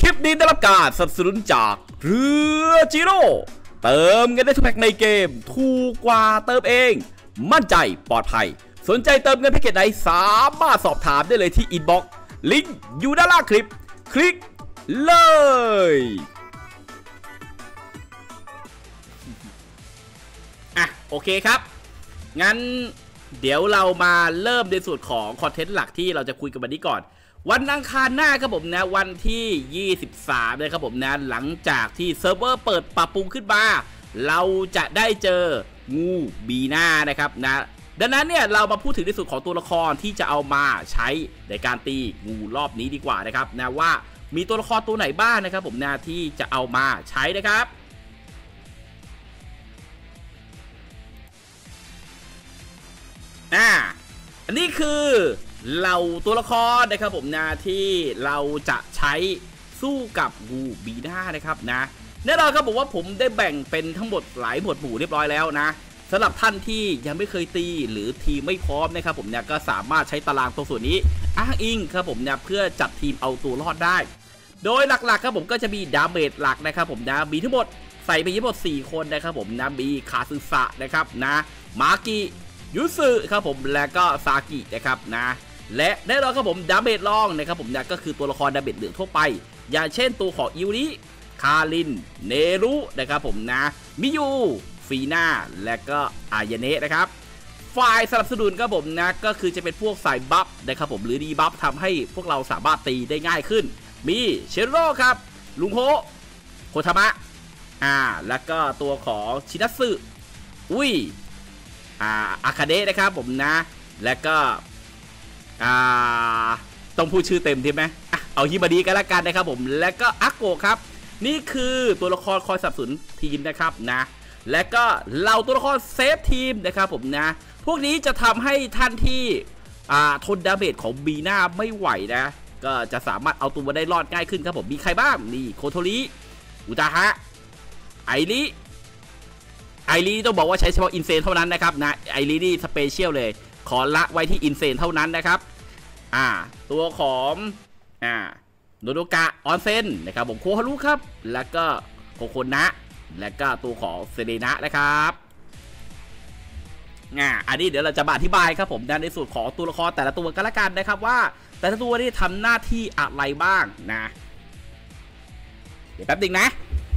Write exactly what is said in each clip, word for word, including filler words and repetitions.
คลิปนี้ได้รับการสนับสนุนจากเรือจิโร่เติมเงินได้ทุกแพ็คในเกมถูกกว่าเติมเองมั่นใจปลอดภัยสนใจเติมเงินแพ็กเกจไหนสามารถสอบถามได้เลยที่อินบ็อกซ์ลิงก์อยู่ด้านล่างคลิปคลิกเลยอ่ะโอเคครับงั้นเดี๋ยวเรามาเริ่มในส่วนของคอนเทนต์หลักที่เราจะคุยกันวันนี้ก่อนวันอังคารหน้าครับผมนะวันที่ยี่สิบสามเลยครับผมนะหลังจากที่เซิร์ฟเวอร์เปิดปรับปรุงขึ้นมาเราจะได้เจองูบีน่านะครับนะดังนั้นเนี่ยเรามาพูดถึงในส่วนของตัวละครที่จะเอามาใช้ในการตีงูรอบนี้ดีกว่านะครับนะว่ามีตัวละครตัวไหนบ้างนะครับผมนะที่จะเอามาใช้นะครับอ่าอันนี้คือเราตัวละครนะครับผมนะที่เราจะใช้สู้กับงูบีน่านะครับนะแน่นอนครับผมว่าผมได้แบ่งเป็นทั้งหมดหลายหมวดหมู่เรียบร้อยแล้วนะสำหรับท่านที่ยังไม่เคยตีหรือทีมไม่พร้อมนะครับผมเนี่ยก็สามารถใช้ตารางตรงส่วนนี้อ้างอิงครับผมเนี่ยเพื่อจัดทีมเอาตัวรอดได้โดยหลักๆครับผมก็จะมีดาเมจหลักนะครับผมนะมีทั้งหมดใส่ไปทั้งหมดสี่คนนะครับผมนะมีคาซึสะนะครับนะมากิยุสึครับผมและก็ซากินะครับนะและแน่นอนครับผมดาเมจรองนะครับผมเนี่ยก็คือตัวละครดาเมจเหลืองทั่วไปอย่างเช่นตัวของอิวริคารินเนรุนะครับผมนะมิยูฟีน่าและก็อายาเนะนะครับฝ่ายสนับสนุนครับผมนะก็คือจะเป็นพวกสายบัฟนะครับผมหรือดีบัฟทำให้พวกเราสามารถตีได้ง่ายขึ้นมีเชโร่ครับลุงโฮโคทามะอ่าแล้วก็ตัวของชินัสึอุ้ยอ่าอาคาเดะนะครับผมนะและก็อ่าต้องพูดชื่อเต็มใช่ไหมอ่ะเอาฮิบาดีกันละกันนะครับผมและก็อาโกะครับนี่คือตัวละครคอยสนับสนุนทีมนะครับนะและก็เหล่าตัวละครเซฟทีมนะครับผมนะพวกนี้จะทำให้ท่านที่อ่าทนดาเมจของบีน่าไม่ไหวนะก็จะสามารถเอาตัวมาได้รอดง่ายขึ้นครับผมมีใครบ้างนี่โคโทริอุตาฮะไอริไอริต้องบอกว่าใช้เฉพาะอินเซนเท่านั้นนะครับนะไอรินี่สเปเชียลเลยขอละไว้ที่อินเซนเท่านั้นนะครับอ่าตัวของอ่าโนโดกะออนเซนนะครับผมโคฮารุครับแล้วก็โคโคนะและก็ตัวของเซเรนะนะครับอ่าอันนี้เดี๋ยวเราจะมาอธิบายครับผมในส่วนของตัวละครแต่ละตัวกันละกันนะครับว่าแต่ละตัวนี่ทำหน้าที่อะไรบ้างนะเดี๋ยวแป๊บนึงนะ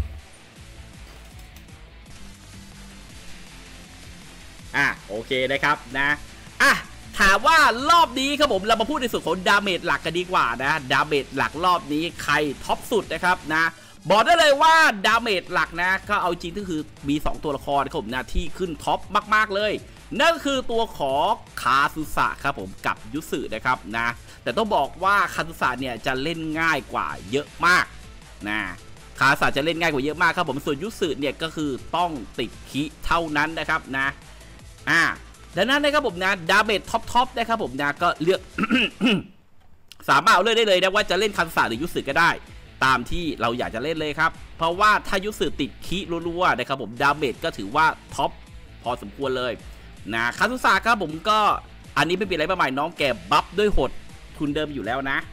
อ่ะโอเคนะครับนะอ่ะถามว่ารอบนี้ครับผมเรามาพูดในส่วนของดาเมจหลักกันดีกว่านะดาเมจหลักรอบนี้ใครท็อปสุดนะครับนะบอกได้เลยว่าดาเมจหลักนะก็เอาจริงก็คือมีสองตัวละครครับผมนะที่ขึ้นท็อปมากๆเลยนั่นก็คือตัวของคาซึสะครับผมกับยุสึนะครับนะแต่ต้องบอกว่าคาซึสะเนี่ยจะเล่นง่ายกว่าเยอะมากนะคาซึสะจะเล่นง่ายกว่าเยอะมากครับผมส่วนยุสึเนี่ยก็คือต้องติดคิเท่านั้นนะครับนะอ่าดังนั้นนะครับผมนะดาเมจท็อปท็อปนะครับผมนะก็เลือก สามารถเอาเลือกได้เลยนะว่าจะเล่นคาซึสะหรือยุสึก็ได้ตามที่เราอยากจะเล่นเลยครับเพราะว่าถ้ายุสึติดคิรัวๆนะครับผมดาเมจก็ถือว่าท็อปพอสมควรเลยนะคาซึสะครับผมก็อันนี้ไม่เป็นอะไรมากมายน้องแกบัฟด้วยหดทุนเดิมอยู่แล้วนะ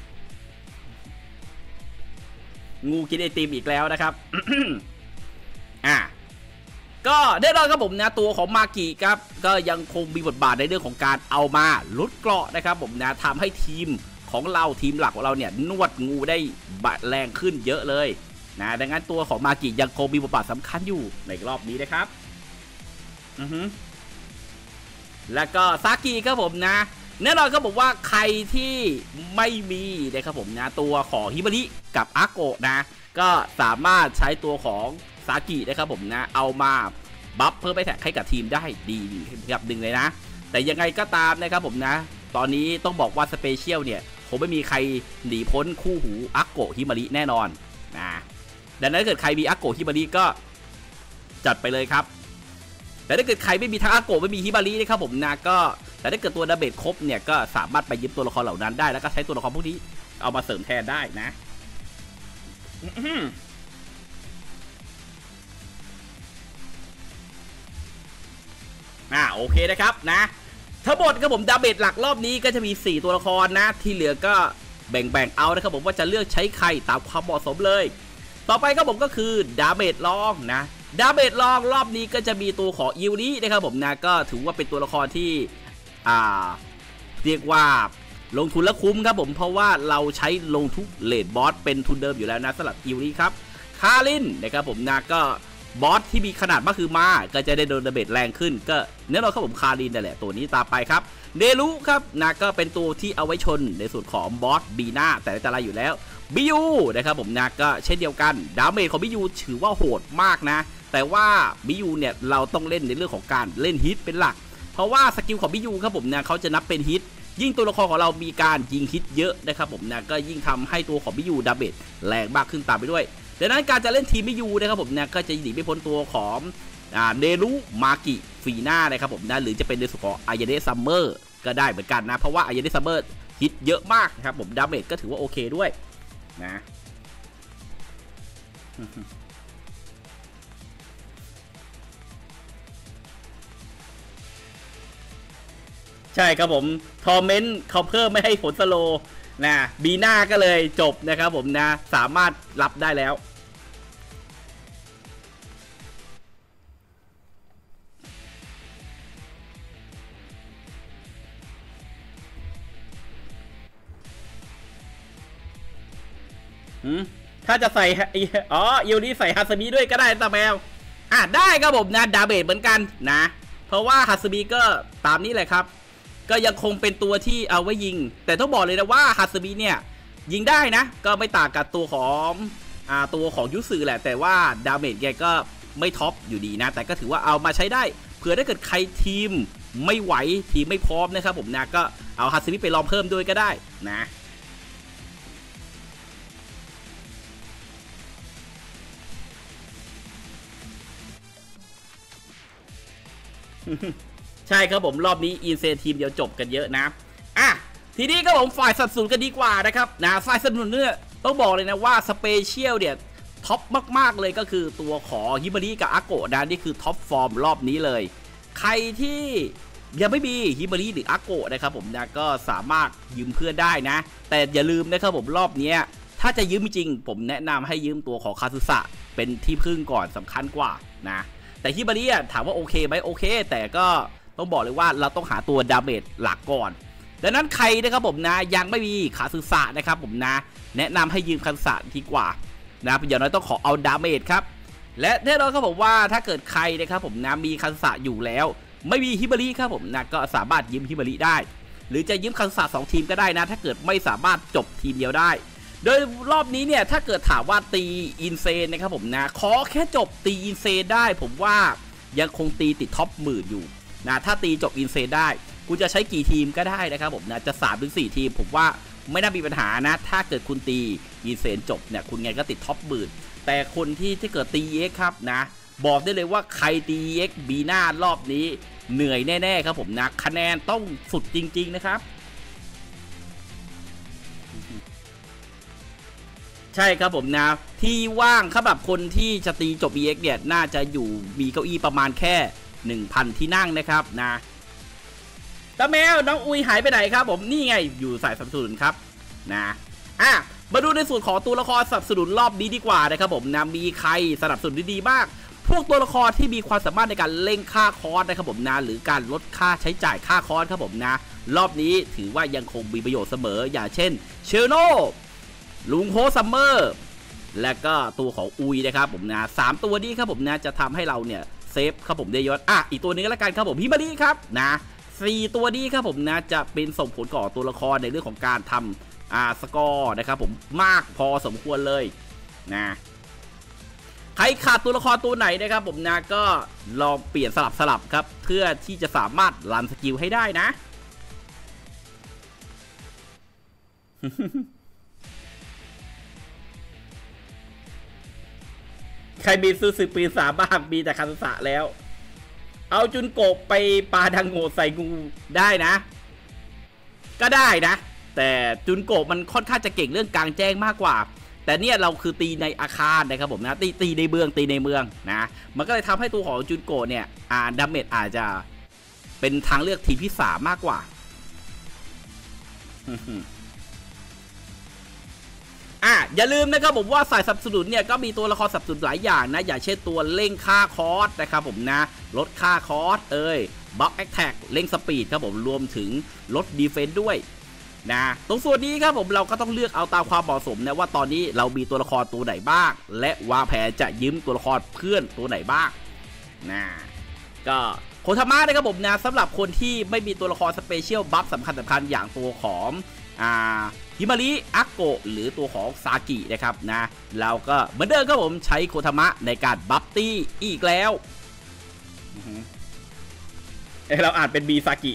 งูกินไอติมอีกแล้วนะครับ อ่ะก็แน่นอนครับผมนะตัวของมากิครับก็ยังคงมีบทบาทในเรื่องของการเอามาลดเกราะนะครับผมนะทำให้ทีมของเราทีมหลักของเราเนี่ยนวดงูได้บาดแรงขึ้นเยอะเลยนะดังนั้นตัวของมากิยังคงมีบทบาทสำคัญอยู่ในรอบนี้นะครับอือฮึแล้วก็ซากิครับผมนะแน่นอนครับผมว่าใครที่ไม่มีนะครับผมนะตัวของฮิบาริกับอาโกะนะก็สามารถใช้ตัวของซากินะครับผมนะเอามาบัฟเพิ่มไปแท็กให้กับทีมได้ดีกับหนึ่งเลยนะแต่ยังไงก็ตามนะครับผมนะตอนนี้ต้องบอกว่าสเปเชียลเนี่ยคงไม่มีใครหนีพ้นคู่หูอาโกะฮิบาริแน่นอนนะดังนั้นถ้าเกิดใครมีอาโกะฮิบาริก็จัดไปเลยครับแต่ถ้าเกิดใครไม่มีทั้งอาโกะไม่มีฮิบารินะครับผมนะก็แต่ถ้าเกิดตัวดาเมจครบเนี่ยก็สามารถไปยึดตัวละครเหล่านั้นได้แล้วก็ใช้ตัวละครพวกนี้เอามาเสริมแทนได้นะอ่าโอเคนะครับนะทั้งหมดครับผมดาเมจหลักรอบนี้ก็จะมีสี่ตัวละครนะที่เหลือก็แบ่งๆเอานะครับผมว่าจะเลือกใช้ใครตามความเหมาะสมเลยต่อไปครับผมก็คือดาเมจลองนะดาเมจลองรอบนี้ก็จะมีตัวของอิวนี้นะครับผมนะก็ถือว่าเป็นตัวละครที่อ่าเรียกว่าลงทุนและคุ้มครับผมเพราะว่าเราใช้ลงทุกเลดบอสเป็นทุนเดิมอยู่แล้วนะสำหรับอิวนี้ครับคารินนะครับผมนะก็บอสที่มีขนาดมากคือมาก็จะได้โดนดาเมจแรงขึ้นก็แน่นอนครับผมคารินนั่นแหละตัวนี้ตามไปครับเดลุครับนะก็เป็นตัวที่เอาไว้ชนในส่วนของบอสบีน่าแต่แต่ละอยู่แล้วบิยูนะครับผมนะก็เช่นเดียวกันดาเมจของบิยูถือว่าโหดมากนะแต่ว่าบิยูเนี่ยเราต้องเล่นในเรื่องของการเล่นฮิตเป็นหลักเพราะว่าสกิลของบิยูครับผมนะเขาจะนับเป็นฮิตยิ่งตัวละครของเรามีการยิงฮิตเยอะนะครับผมนะก็ยิ่งทำให้ตัวของบิยูดาเมจแรงมากขึ้นตามไปด้วยดังนั้นการจะเล่นทีมบิยูนะครับผมนะก็จะหนีไม่พ้นตัวของเนรุมากิฟีน่านะครับผมนะหรือจะเป็นในส่วนของอายาเดะซัมเมอร์ก็ได้เหมือนกันนะเพราะว่าอายาเดะซัมเมอร์ฮิตเยอะมากนะครับผมดาเมจก็ถือว่าโอเคด้วยนะใช่ครับผมทอร์เมนต์เขาเพิ่มไม่ให้ผลสโลนะบีน่าก็เลยจบนะครับผมนะสามารถรับได้แล้วถ้าจะใส่อ๋ออิวนี้ใส่ฮัสมิด้วยก็ได้ตาแมวอ่ะได้ครับผมนะดาเมจเหมือนกันนะเพราะว่าฮัสมิก็ตามนี้แหละครับก็ยังคงเป็นตัวที่เอาไว้ยิงแต่ต้องบอกเลยนะว่าฮัสมิเนี่ยยิงได้นะก็ไม่ต่างกับตัวของอ่าตัวของยุสึแหละแต่ว่าดาเมจแกก็ไม่ท็อปอยู่ดีนะแต่ก็ถือว่าเอามาใช้ได้เผื่อถ้าเกิดใครทีมไม่ไหวทีมไม่พร้อมนะครับผมนะก็เอาฮัสมิไปลองเพิ่มด้วยก็ได้นะใช่ครับผมรอบนี้อินเซนทีมเดียวจบกันเยอะนะอ่ะทีนี้ก็ผมฝ่ายสนับสนุนกันดีกว่านะครับนะฝ่ายสนับสนุนเนี่ยต้องบอกเลยนะว่าสเปเชียลเนี่ยท็อปมากๆเลยก็คือตัวของฮิบาริกับอาโกะนะนี่คือท็อปฟอร์มรอบนี้เลยใครที่ยังไม่มีฮิบาริหรืออาโกะนะครับผมนะก็สามารถยืมเพื่อนได้นะแต่อย่าลืมนะครับผมรอบนี้ถ้าจะยืมจริงผมแนะนำให้ยืมตัวของคาซึสะเป็นที่พึ่งก่อนสำคัญกว่านะแต่ฮิบาริอ่ะถามว่าโอเคไหมโอเคแต่ก็ต้องบอกเลยว่าเราต้องหาตัวดาเมจหลักก่อนดังนั้นใครนะครับผมนะยังไม่มีคาซึสะนะครับผมนะแนะนำให้ยืมคาซึสะดีกว่านะอย่างน้อยต้องขอเอาดาเมจครับและแน่นอนครับผมว่าถ้าเกิดใครนะครับผมนะมีคาซึสะอยู่แล้วไม่มีฮิบาริครับผมนะก็สามารถยืมฮิบาริได้หรือจะยืมคาซึสะสองทีมก็ได้นะถ้าเกิดไม่สามารถจบทีมเดียวได้โดยรอบนี้เนี่ยถ้าเกิดถามว่าตีอินเซนนะครับผมนะขอแค่จบตีอินเซนได้ผมว่ายังคงตีติดท็อปหมื่นอยู่นะถ้าตีจบอินเซนได้คุณจะใช้กี่ทีมก็ได้นะครับผมนะจะ สามถึงสี่ ทีมผมว่าไม่น่ามีปัญหานะถ้าเกิดคุณตีอินเซนจบเนี่ยคุณไงก็ติดท็อปหมื่นแต่คนที่ที่เกิดตี เอ็กซ์ ครับนะบอกได้เลยว่าใครตี เอ็กซ์ บีน่ารอบนี้เหนื่อยแน่ๆครับผมนะคะแนนต้องสุดจริงๆนะครับใช่ครับผมนะที่ว่างสำหรับคนที่จะตีจบ อี เอ็กซ์ เนี่ยน่าจะอยู่มีเก้าอี้ประมาณแค่ หนึ่งพัน ที่นั่งนะครับนะตาแมวน้องอุยหายไปไหนครับผมนี่ไงอยู่สายสนับสนุนครับนะอ่ะมาดูในส่วนของตัวละครสนับสนุนรอบนี้ดีกว่านะครับผมนะมีใครสนับสนุนดีๆบ้างพวกตัวละครที่มีความสามารถในการเล่งค่าคอร์สนะครับผมนะหรือการลดค่าใช้จ่ายค่าคอร์สครับผมนะรอบนี้ถือว่ายังคงมีประโยชน์เสมออย่างเช่นเชลโนลุงโฮซัมเมอร์และก็ตัวของอุยนะครับผมนะสามตัวนี้ครับผมนะจะทำให้เราเนี่ยเซฟครับผมได้ยศอ่ะอีกตัวนึงก็แล้วกันครับผมฮิบาริครับนะสี่ตัวนี้ครับผมนะจะเป็นส่งผลก่อตัวละครในเรื่องของการทำอ่าสกอร์นะครับผมมากพอสมควรเลยนะใครขาดตัวละครตัวไหนนะครับผมนะก็ลองเปลี่ยนสลับสลับครับเพื่อที่จะสามารถรันสกิลให้ได้นะใครมีซูซึปีศาจบ้างมีแต่คาซึสะแล้วเอาจุนโกะไปปาดังโง่ใส่งูได้นะก็ได้นะแต่จุนโกะมันค่อนข้างจะเก่งเรื่องกลางแจ้งมากกว่าแต่เนี่ยเราคือตีในอาคารนะครับผมนะตีตีในเมืองตีในเมืองนะมันก็เลยทำให้ตัวของจุนโกะเนี่ยอ่าดาเมจอาจจะเป็นทางเลือกทีมที่สามมากกว่าอย่าลืมนะครับผมว่าสายสนับสนุนเนี่ยก็มีตัวละครสนับสนุนหลายอย่างนะอย่างเช่นตัวเร่งค่าคอร์สนะครับผมนะลดค่าคอร์สเอ้ยบล็อกแอคแท็กเร่งสปีดครับผมรวมถึงลดดีเฟนซ์ด้วยนะตรงส่วนนี้ครับผมเราก็ต้องเลือกเอาตามความเหมาะสมนะว่าตอนนี้เรามีตัวละครตัวไหนบ้างและวางแผนจะยืมตัวละครเพื่อนตัวไหนบ้างนะก็โคทามะนะครับผมนะสำหรับคนที่ไม่มีตัวละครสเปเชียลบัฟสำคัญสำคัญอย่างตัวของอ่าฮิมาริอักโกะหรือตัวของซากินะครับนะเราก็เหมือนเดิมครับผมใช้โคทามะในการบัฟตี้อีกแล้วเอ้เราอ่านเป็นบีซากิ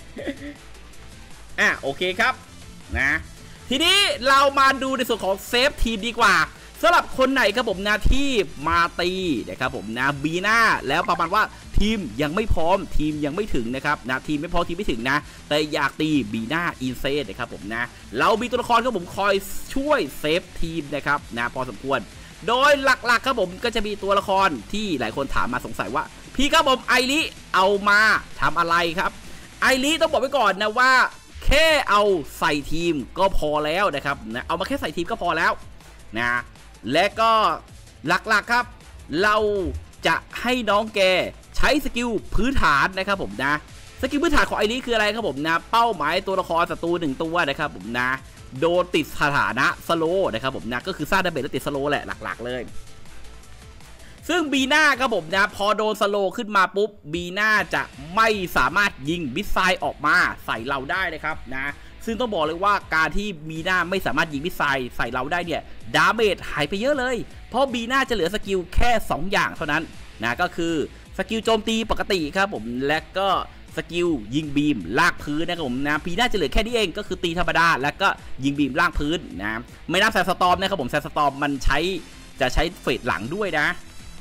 อ่ะโอเคครับนะทีนี้เรามาดูในส่วนของเซฟทีมดีกว่าสำหรับคนไหนครับผมนะที่มาตีนะครับผมนะบีน่าแล้วประมาณว่าทีมยังไม่พร้อมทีมยังไม่ถึงนะครับนะทีมไม่พร้อมทีมไม่ถึงนะแต่อยากตีบีน่าอินเซนนะครับผมนะเรามีตัวละครครับผมคอยช่วยเซฟทีมนะครับนะพอสมควรโดยหลักๆครับผมก็จะมีตัวละครที่หลายคนถามมาสงสัยว่าพี่ครับผมไอริเอามาทำอะไรครับไอริต้องบอกไว้ก่อนนะว่าแค่เอาใส่ทีมก็พอแล้วนะครับนะเอามาแค่ใส่ทีมก็พอแล้วนะและก็หลักๆครับเราจะให้น้องแกใช้สกิลพื้นฐานนะครับผมนะสกิลพื้นฐานของไอริคืออะไรครับผมนะเป้าหมายตัวละครศัตรูหนึ่งตัวนะครับผมนะโดนติดสถานะสโลนะครับผมนะก็คือสร้างดาเมจและติดสโลแหละหลักๆเลยซึ่งบีน่าครับผมนะพอโดนสโลขึ้นมาปุ๊บบีน่าจะไม่สามารถยิงมิสไซล์ออกมาใส่เราได้นะครับนะซึ่งต้องบอกเลยว่าการที่บีน่าไม่สามารถยิงมิสไซล์ใส่เราได้เนี่ยดาเมจหายไปเยอะเลยเพราะบีน่าจะเหลือสกิลแค่สองอย่างเท่านั้นนะก็คือสกิลโจมตีปกติครับผมและก็สกิลยิงบีมลากพื้นนะครับผมนะบีน่าจะเหลือแค่นี้เองก็คือตีธรรมดาแล้วก็ยิงบีมลากพื้นนะไม่นับแซนสตอร์มนะครับผมแซนสตอร์มมันใช้จะใช้เฟสหลังด้วยนะ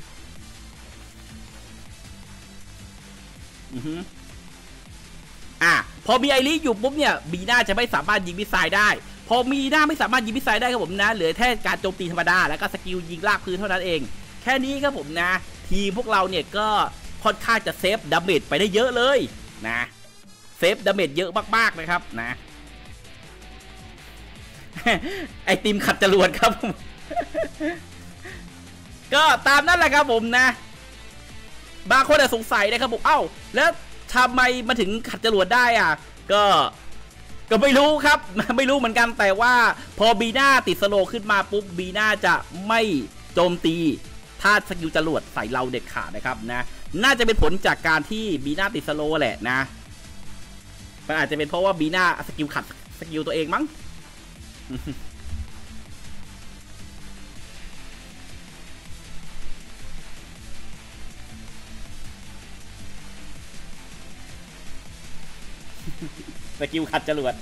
อือฮึอ่ะพอมีไอริอยู่ปุ๊บเนี่ยบีน่าจะไม่สามารถยิงมิสไซล์ได้พอมีน่าไม่สามารถยิงมิสไซล์ได้ครับผมนะเหลือแค่การโจมตีธรรมดาแล้วก็สกิลยิงลากพื้นเท่านั้นเองแค่นี้ครับผมนะทีมพวกเราเนี่ยก็ค่อนข้างจะเซฟดาเมจไปได้เยอะเลยนะเซฟดาเมจเยอะมากๆนะครับนะไอติมขัดจรวดครับก็ตามนั้นแหละครับผมนะบางคนอาจสงสัยนะครับผมเอ้าแล้วทำไมมาถึงขัดจรวดได้อ่ะก็ก็ไม่รู้ครับไม่รู้เหมือนกันแต่ว่าพอบีน่าติดสโลขึ้นมาปุ๊บบีน่าจะไม่โจมตีถ้าสกิลจรวดใส่เราเด็ดขาดนะครับนะน่าจะเป็นผลจากการที่บีน่าติดสโลแหละนะมันอาจจะเป็นเพราะว่าบีน่าสกิลขัดสกิลตัวเองมั้งสกิลขัดจรวด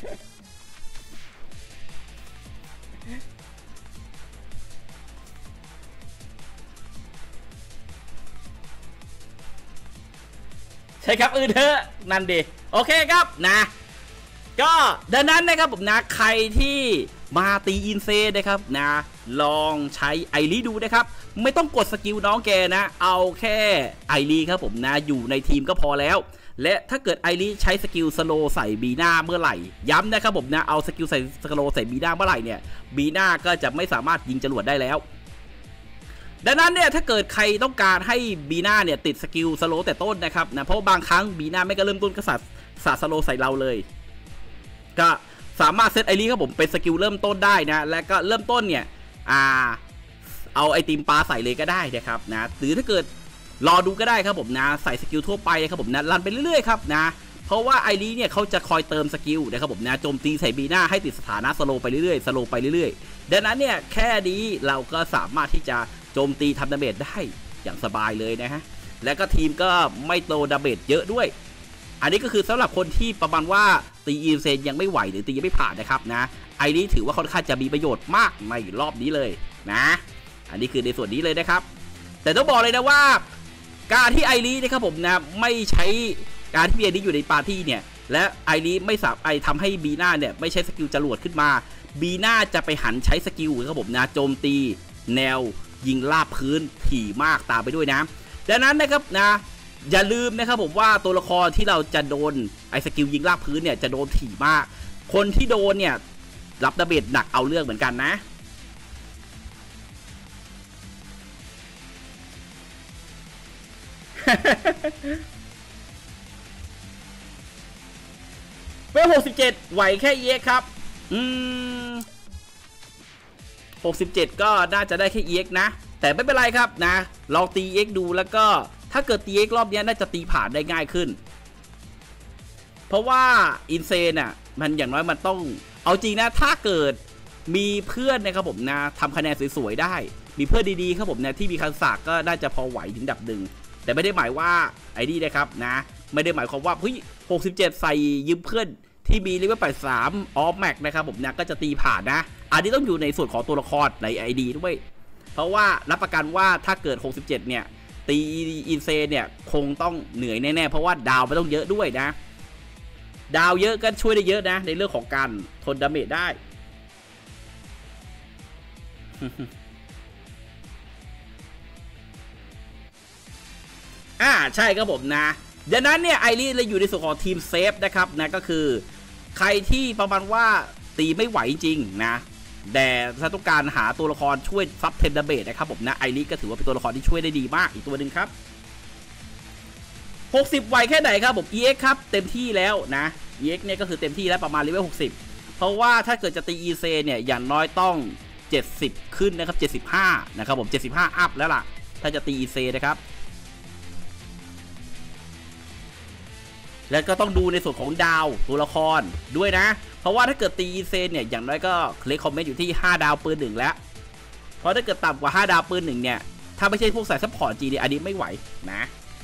ใช่ครับอือเธอนั่นดิโอเคครับนะก็ดังนั้นนะครับผมนะใครที่มาตีอินเซนะครับนะลองใช้ไอรีดูนะครับไม่ต้องกดสกิลน้องแกนะเอาแค่ไอรีครับผมนะอยู่ในทีมก็พอแล้วและถ้าเกิดไอรีใช้สกิลสโลใส่บีน่าเมื่อไหร่ย้ำนะครับผมนะเอาสกิลใส่สโลใส่บีน่าเมื่อไหร่เนี่ยบีน่าก็จะไม่สามารถยิงจรวดได้แล้วดังนั้นเนี่ยถ้าเกิดใครต้องการให้บีน่าเนี่ยติดสกิลสโลแต่ต้นนะครับนะเพราะบางครั้งบีน่าไม่ก็เริ่มต้นก็สัตว์สาสโลใส่เราเลยก็สามารถเซตไอรีครับผมเป็นสกิลเริ่มต้นได้นะและก็เริ่มต้นเนี่ยอ่าเอาไอติมปลาใส่เลยก็ได้นะครับนะหรือถ้าเกิดรอดูก็ได้ครับผมนะใส่สกิลทั่วไปครับผมนะรันไปเรื่อยๆครับนะเพราะว่าไอรีเนี่ยเขาจะคอยเติมสกิลนะครับผมนะโจมตีใส่บีน่าให้ติดสถานะสโลไปเรื่อยๆสโลไปเรื่อยๆดังนั้นเนี่ยแค่นี้เราก็สามารถที่จะโจมตีทำดาเมจได้อย่างสบายเลยนะฮะและก็ทีมก็ไม่โตดาเมจเยอะด้วยอันนี้ก็คือสำหรับคนที่ประมาณว่าตีอินเซนยังไม่ไหวหรือตียังไม่ผ่านนะครับนะไอรีถือว่าค่อนข้างจะมีประโยชน์มากในรอบนี้เลยนะอันนี้คือในส่วนนี้เลยนะครับแต่ต้องบอกเลยนะว่าการที่ไอรีนะครับผมนะไม่ใช้การที่ไอรีอยู่ในปาร์ตี้เนี่ยและไอรีไม่สามารถทำให้บีน่าเนี่ยไม่ใช้สกิลจรวดขึ้นมาบีน่าจะไปหันใช้สกิลครับผมนะโจมตีแนวยิงลาบพื้นถี่มากตามไปด้วยนะดังนั้นนะครับนะอย่าลืมนะครับผมว่าตัวละครที่เราจะโดนไอสกิลยิงลากพื้นเนี่ยจะโดนถี่มากคนที่โดนเนี่ยรับดาเมจหนักเอาเรื่องเหมือนกันนะเวลหกสิบเจ็ดไหวแค่ อี เอ็กซ์ ครับอืมหกสิบเจ็ดก็น่าจะได้แค่ อี เอ็กซ์ นะแต่ไม่เป็นไรครับนะลองตี อี เอ็กซ์ ดูแล้วก็ถ้าเกิดตี อี เอ็กซ์ รอบนี้น่าจะตีผ่านได้ง่ายขึ้นเพราะว่าอินเซนอ่ะมันอย่างน้อยมันต้องเอาจริงนะถ้าเกิดมีเพื่อนนะครับผมนะทำคะแนนสวยๆได้มีเพื่อนดีๆครับผมนะที่มีคันศากก็น่าจะพอไหวถึงดับหนึ่งแต่ไม่ได้หมายว่าไอ้นี่นะครับนะไม่ได้หมายความว่าเฮ้ยหกสิบเจ็ดใส่ยืมเพื่อนที่มีเลเวลแปดสิบสามออฟแม็กนะครับผมนะก็จะตีผ่านนะอันนี้ต้องอยู่ในส่วนของตัวละครใน ไอ ดี ด้วยเพราะว่ารับประกันว่าถ้าเกิดหกสิบเจ็ดเนี่ยตีอินเซนเนี่ยคงต้องเหนื่อยแน่ๆเพราะว่าดาวไม่ต้องเยอะด้วยนะดาวเยอะก็ช่วยได้เยอะนะในเรื่องของการทนดาเมจได้ อ่าใช่ครับผมนะดังนั้นเนี่ยไอรีเลยอยู่ในส่วนของทีมเซฟนะครับนะก็คือใครที่ประมาณว่าตีไม่ไหวจริงนะแต่ถ้าต้องการหาตัวละครช่วยซับเทนดาเมจนะครับผมนะไอรีก็ถือว่าเป็นตัวละครที่ช่วยได้ดีมากอีกตัวหนึ่งครับหกสิบไหวแค่ไหนครับผม อี เอ็กซ์ ครับเต็มที่แล้วนะ อี เอ็กซ์ เนี่ยก็คือเต็มที่แล้วประมาณเลเวลหกสิบเพราะว่าถ้าเกิดจะตี อี เซ เนี่ยอย่างน้อยต้องเจ็ดสิบขึ้นนะครับเจ็ดสิบห้านะครับผมเจ็ดสิบห้าอัพแล้วล่ะถ้าจะตี อี เซ นะครับแล้วก็ต้องดูในส่วนของดาวตัวละครด้วยนะเพราะว่าถ้าเกิดตี อี เซ เนี่ยอย่างน้อยก็เคลคคอมเมนต์อยู่ที่ห้าดาวปืนหนึ่งแล้วเพราะถ้าเกิดต่ำกว่าห้าดาวปืนหนึ่งเนี่ยถ้าไม่ใช่พวกสายซัพพอร์ตจีเนี่ยอันนี้ไม่ไหวนะ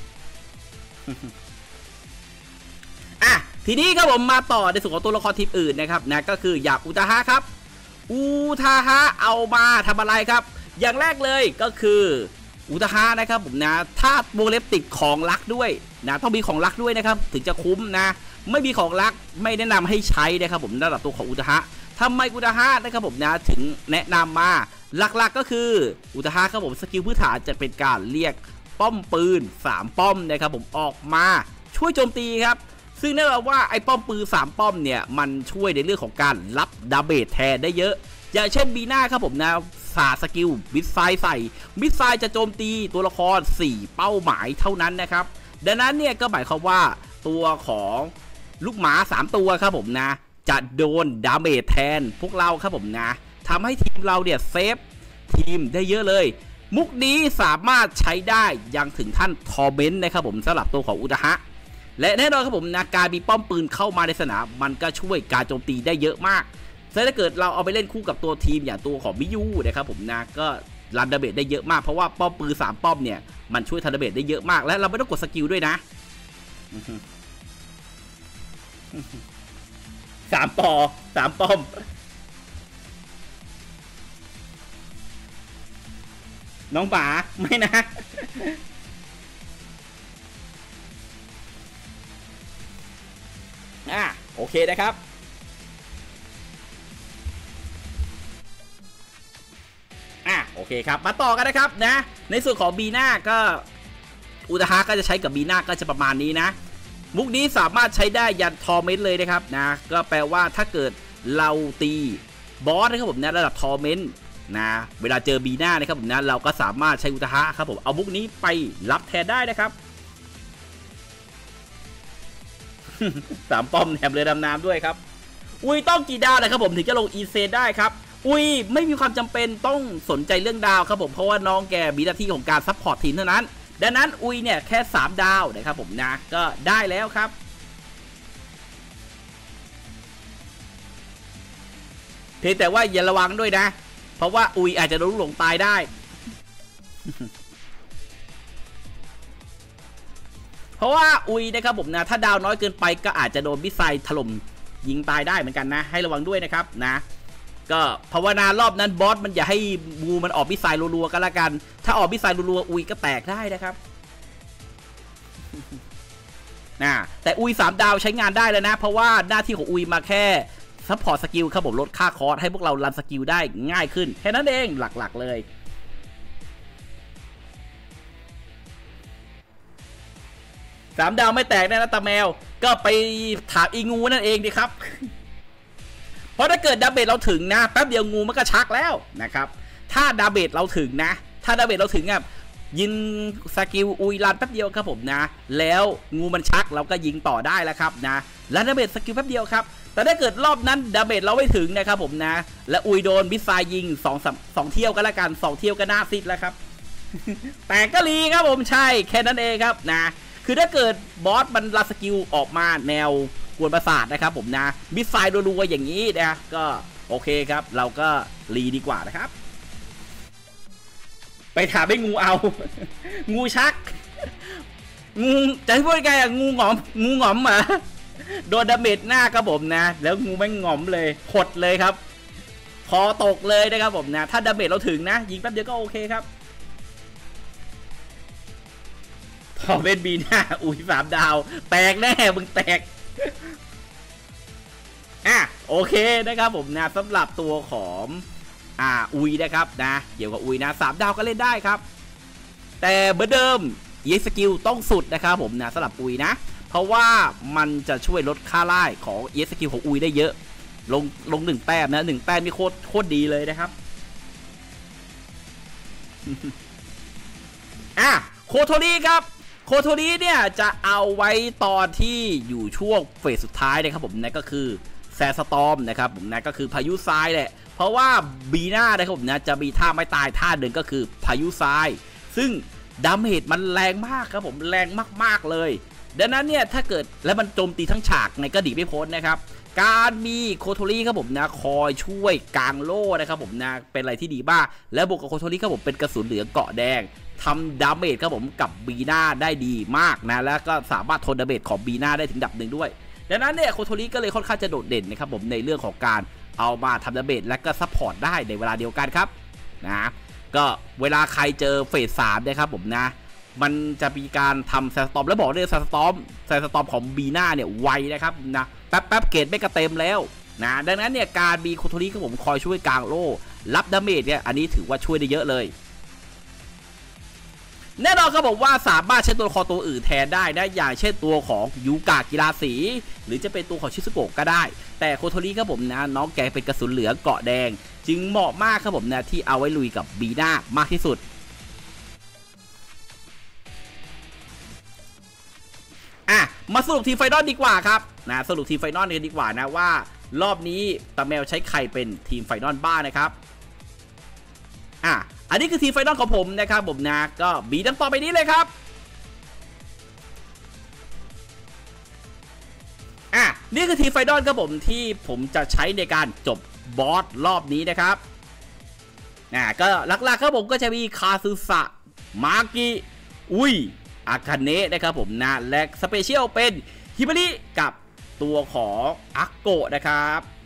อ่ะทีนี้ครับผมมาต่อในส่วนของตัวละครทีมอื่นนะครับนะก็คืออยากอุตาฮะครับอุตาฮะเอามาทำอะไรครับอย่างแรกเลยก็คืออุตาฮะนะครับผมนะถ้าวงเล็บติดของลักด้วยนะต้องมีของลักด้วยนะครับถึงจะคุ้มนะไม่มีของลักไม่แนะนำให้ใช้นะครับผมระดับตัวของอุตาฮะทำไมอุตาฮะนะครับผมนะถึงแนะนำมาหลักๆก็คืออุตาฮะครับผมสกิลพื้นฐานจะเป็นการเรียกป้อมปืนสามป้อมนะครับผมออกมาช่วยโจมตีครับซึ่งแน่นอนว่าไอ้ป้อมปืนสามป้อมเนี่ยมันช่วยในเรื่องของการรับดาเมจแทนได้เยอะอย่างเช่นบีน่าครับผมนะศาสตร์สกิลมิสไซล์ใส่มิสไซล์จะโจมตีตัวละครสี่เป้าหมายเท่านั้นนะครับดังนั้นเนี่ยก็หมายความว่าตัวของลูกหมาสามตัวครับผมนะจะโดนดาเมจแทนพวกเราครับผมนะทำให้ทีมเราเนี่ยเซฟทีมได้เยอะเลยมุกนี้สามารถใช้ได้ยังถึงท่านทอร์เมนต์นะครับผมสำหรับตัวของอุตาฮะและแน่นอนครับผมนะการมีป้อมปืนเข้ามาในสนามมันก็ช่วยการโจมตีได้เยอะมากถ้าเกิดเราเอาไปเล่นคู่กับตัวทีมอย่างตัวของมิยูนะครับผมนะก็รันดาเมจได้เยอะมากเพราะว่าป้อมปืนสามป้อมเนี่ยมันช่วยทันดาเมจได้เยอะมากและเราไม่ต้องกดสกิลด้วยนะสามต่อสามป้อมน้องป๋าไม่นะอ่ะโอเคนะครับอ่ะโอเคครับมาต่อกันนะครับนะในส่วนของบีน่าก็อุตาฮะก็จะใช้กับบีน่าก็จะประมาณนี้นะมุกนี้สามารถใช้ได้ยันทอร์เมนต์เลยนะครับนะก็แปลว่าถ้าเกิดเราตีบอสนะครับผมนะระดับทอร์เมนต์นะเวลาเจอบีน่านะครับผมนะเราก็สามารถใช้อุตาฮะครับผมเอามุกนี้ไปรับแทนได้นะครับ สามป้อมแถมเรือดำน้ำด้วยครับอุ้ยต้องกี่ดาวเลยครับผมถึงจะลงอีเซนได้ครับอุ้ยไม่มีความจำเป็นต้องสนใจเรื่องดาวครับผมเพราะว่าน้องแกมีหน้าที่ของการซัพพอร์ตทีมเท่านั้นดังนั้นอุ้ยเนี่ยแค่สามดาวนะครับผมนะก็ได้แล้วครับเพียงแต่ว่าอย่าระวังด้วยนะเพราะว่าอุ้ยอาจจะโดนหลงตายได้ เพราะว่าอุ้ยนะครับผมนะถ้าดาวน้อยเกินไปก็อาจจะโดนมิสไซล์ถล่มยิงตายได้เหมือนกันนะให้ระวังด้วยนะครับนะก็ภาวนารอบนั้นบอสมันอย่าให้งูมันออกมิสไซล์รัวๆกันละกันถ้าออกมิสไซล์รัวๆอุ้ยก็แตกได้นะครับนะแต่อุ้ยสามดาวใช้งานได้แล้วนะเพราะว่าหน้าที่ของอุ้ยมาแค่ซัพพอร์ตสกิลครับผมลดค่าคอร์สให้พวกเรารันสกิลได้ง่ายขึ้นแค่นั้นเองหลักๆเลยสามดาวไม่แตกแน่นะตาแมวก็ไปถามอีงูนั่นเองดิครับ เพราะถ้าเกิดดาเมจเราถึงนะแป๊บเดียวงูมันก็ชักแล้วนะครับถ้าดาเมจเราถึงนะถ้าดาเมจเราถึงอ่ะยิงสกิลอุยรันแป๊บเดียวครับผมนะแล้วงูมันชักเราก็ยิงต่อได้แล้วครับนะแล้วดาเมจสกิลแป๊บเดียวครับแต่ถ้าเกิดรอบนั้นดาเมจเราไม่ถึงนะครับผมนะและอุยโดนมิสไซล์ยิงสองสองเที่ยวกันละกันสองเที่ยวก็น่าซิดแล้วครับ แต่ก็รีครับผมใช่แค่นั้นเองครับนะคือถ้าเกิดบอสมันลาสกิลออกมาแนวกวนประสาทนะครับผมนะมิสไซล์รัวๆอย่างนี้นะก็โอเคครับเราก็รีดีกว่านะครับไปถามให้งูเอา งูชัก งูจะพูดยังไงอะงูหงอมงูหงอมเหรอโดนดาเมจหน้าครับผมนะแล้วงูไม่หงอมเลยหดเลยครับคอตกเลยนะครับผมนะถ้าดาเมจเราถึงนะยิงแป๊บเดียวก็โอเคครับพอเป็นบีหน้าอุ้ยสามดาวแตกแน่มึงแตกอ่ะโอเคนะครับผมนะสำหรับตัวของอ่าอุยนะครับนะเกี่ยวกับอุยนะสามดาวก็เล่นได้ครับแต่เหมือนเดิมเอ็กซ์สกิลต้องสุดนะครับผมนะสำหรับอุยนะเพราะว่ามันจะช่วยลดค่าไล่ของเอ็กซ์สกิลของอุยได้เยอะลงลงหนึ่งแต้มนะหนึ่งแต้มนี่โคตรโคตรดีเลยนะครับ อ่ะโคโทริครับโคโทริเนี่ยจะเอาไว้ตอนที่อยู่ช่วงเฟสสุดท้ายนะครับผมนั่นก็คือแซสตอมนะครับผมนั่นก็คือพายุทรายแหละเพราะว่าบีน่านะครับผมนะจะมีท่าไม่ตายท่าหนึ่งก็คือพายุทรายซึ่งดาเมจมันแรงมากครับผมแรงมากๆเลยดังนั้นเนี่ยถ้าเกิดแล้วมันโจมตีทั้งฉากในก็ดีไม่พ้นนะครับการมีโคโทริครับผมนะคอยช่วยกางโล่นะครับผมนะเป็นอะไรที่ดีมากและบวกกับโคโทริครับผมเป็นกระสุนเหลืองเกาะแดงทำดาเมจครับผมกับบีน่าได้ดีมากนะแล้วก็สามารถทนดาเมจของบีน่าได้ถึงดับหนึ่งด้วยดังนั้นเนี่ยโคโทริก็เลยค่อนข้างจะโดดเด่นนะครับผมในเรื่องของการเอามาทำดาเมจและก็ซัพพอร์ตได้ในเวลาเดียวกันครับนะก็เวลาใครเจอเฟสสามนะครับผมนะมันจะมีการทำแซสตอมแล้วบอกเลยแซสตอมแซสตอมของบีน่าเนี่ยไวนะครับนะแป๊บแป๊บเกตไม่กระเต็มแล้วนะดังนั้นเนี่ยการมีโคโทริครับผมคอยช่วยกางโล่รับดาเมจเนี่ยอันนี้ถือว่าช่วยได้เยอะเลยแน่นอนครับผมว่าสามารถใช้ตัวละครตัวอื่นแทนได้นะอย่างเช่นตัวของยูกะกีฬาสีหรือจะเป็นตัวของชิซุโกะก็ได้แต่โคโทริครับผมนะน้องแกเป็นกระสุนเหลืองเกาะแดงจึงเหมาะมากครับผมนะที่เอาไว้ลุยกับบีน่ามากที่สุดอ่ะมาสรุปทีมไฟนอลดีกว่าครับนะสรุปทีมไฟนอลกันดีกว่านะว่ารอบนี้ตาแมวใช้ใครเป็นทีมไฟนอลบ้างนะครับอ่ะอันนี้คือทีมไฟนอลของผมนะครับผมนะก็บีดังต่อไปนี้เลยครับอ่ะนี่คือทีมไฟนอลครับผมที่ผมจะใช้ในการจบบอสรอบนี้นะครับอ่ะก็หลักๆครับผมก็จะมีคาซึสะมากิอุยอาคาเนะนะครับผมนะและสเปเชียลเป็นฮิบาริกับตัวของอักโกะนะครับ